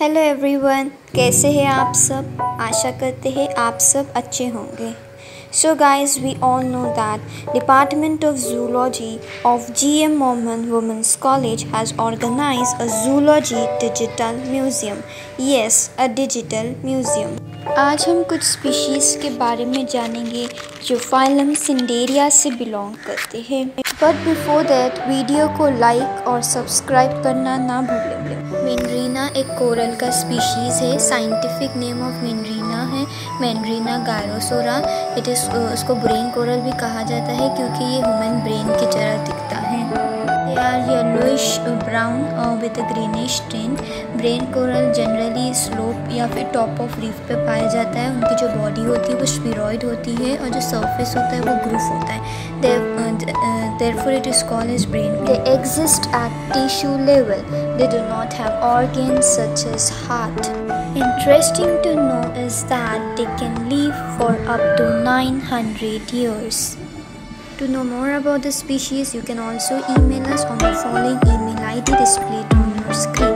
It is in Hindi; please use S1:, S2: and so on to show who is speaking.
S1: हेलो एवरीवन, कैसे हैं आप सब। आशा करते हैं आप सब अच्छे होंगे। So guys, we all know that Department of Zoology of GM Mohammed Women's College has organized a zoology digital museum. Yes, a digital museum. आज हम कुछ स्पीशीज़ के बारे में जानेंगे जो फाइलम सिंडेरिया से बिलोंग करते हैं। बट बिफोर दैट वीडियो को लाइक और सब्सक्राइब करना ना भूलें। मैंड्रीना एक कोरल का स्पीशीज़ है। साइंटिफिक नेम ऑफ मैंड्रीना है मैंड्रीना गायरोसोरा। उसको ब्रेन कोरल भी कहा जाता है क्योंकि ये ह्यूमन ब्रेन की तरह दिखता है। They are yellowish brown with a greenish tint. Brain coral generally slope या फिर टॉप ऑफ रीफ पे पाया जाता है। उनकी जो बॉडी होती है वो स्फीरॉइड होती है और जो सरफेस होता है वो ग्रूफ होता है। Therefore it is called as brain. They exist at tissue level. They do not have organs such as heart. Interesting to know is that they can live for up to 900 years. To know more about the species, you can also email us on the following email ID displayed on your screen.